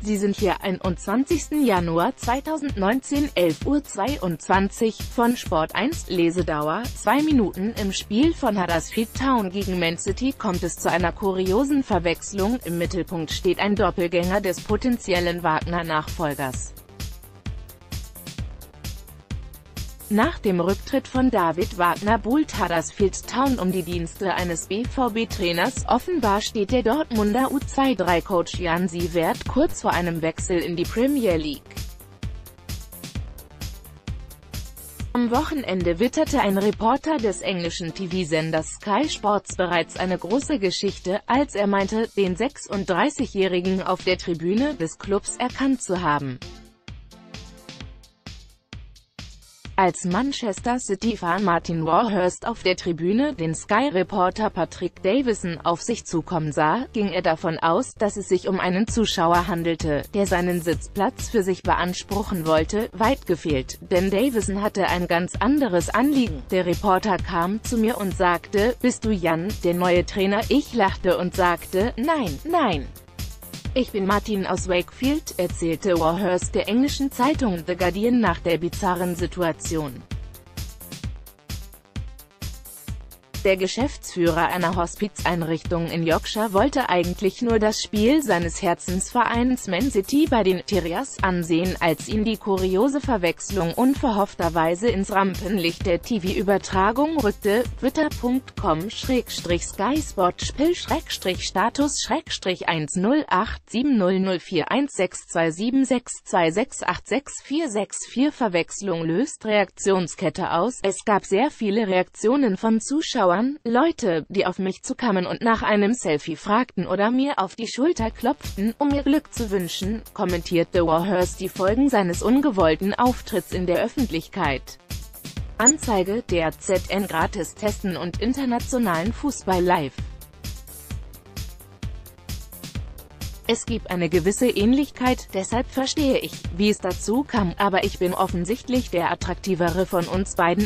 Sie sind hier 21. Januar 2019, 11:22 Uhr, von Sport 1, Lesedauer, 2 Minuten. Im Spiel von Huddersfield Town gegen Man City kommt es zu einer kuriosen Verwechslung. Im Mittelpunkt steht ein Doppelgänger des potenziellen Wagner-Nachfolgers. Nach dem Rücktritt von David Wagner buhlt Huddersfield Town um die Dienste eines BVB-Trainers. Offenbar steht der Dortmunder U23-Coach Jan Siewert kurz vor einem Wechsel in die Premier League. Am Wochenende witterte ein Reporter des englischen TV-Senders Sky Sports bereits eine große Geschichte, als er meinte, den 36-Jährigen auf der Tribüne des Clubs erkannt zu haben. Als Manchester City-Fan Martin Warhurst auf der Tribüne den Sky-Reporter Patrick Davison auf sich zukommen sah, ging er davon aus, dass es sich um einen Zuschauer handelte, der seinen Sitzplatz für sich beanspruchen wollte. Weit gefehlt, denn Davison hatte ein ganz anderes Anliegen. Der Reporter kam zu mir und sagte: „Bist du Jan, der neue Trainer?" Ich lachte und sagte: „Nein, nein. Ich bin Martin aus Wakefield", erzählte Warhurst der englischen Zeitung The Guardian nach der bizarren Situation. Der Geschäftsführer einer Hospizeinrichtung in Yorkshire wollte eigentlich nur das Spiel seines Herzensvereins Man City bei den Terriers ansehen, als ihn die kuriose Verwechslung unverhoffterweise ins Rampenlicht der TV-Übertragung rückte. Twitter.com/Sky-Sport-Status/Status/1087004162766866464 Verwechslung löst Reaktionskette aus. Es gab sehr viele Reaktionen von Zuschauern, Leute, die auf mich zukamen und nach einem Selfie fragten oder mir auf die Schulter klopften, um mir Glück zu wünschen, kommentierte Warhurst die Folgen seines ungewollten Auftritts in der Öffentlichkeit. Anzeige, der ZN gratis testen und internationalen Fußball live. Es gibt eine gewisse Ähnlichkeit, deshalb verstehe ich, wie es dazu kam, aber ich bin offensichtlich der attraktivere von uns beiden.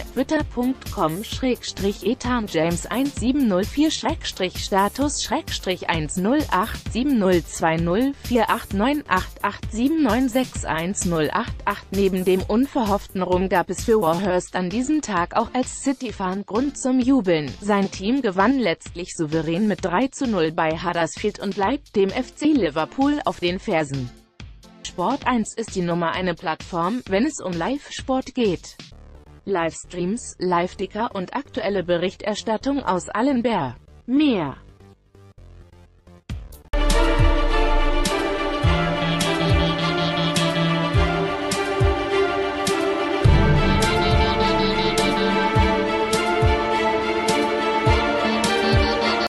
Twitter.com/Ethan-James17046-Status/120489887961088. Neben dem unverhofften Ruhm gab es für Warhurst an diesem Tag auch als City-Fan Grund zum Jubeln. Sein Team gewann letztlich souverän mit 3:0 bei Huddersfield und bleibt dem FC Liverpool auf den Fersen. Sport 1 ist die Nummer 1 Plattform, wenn es um Live-Sport geht. Livestreams, Live-Ticker und aktuelle Berichterstattung aus allen mehr.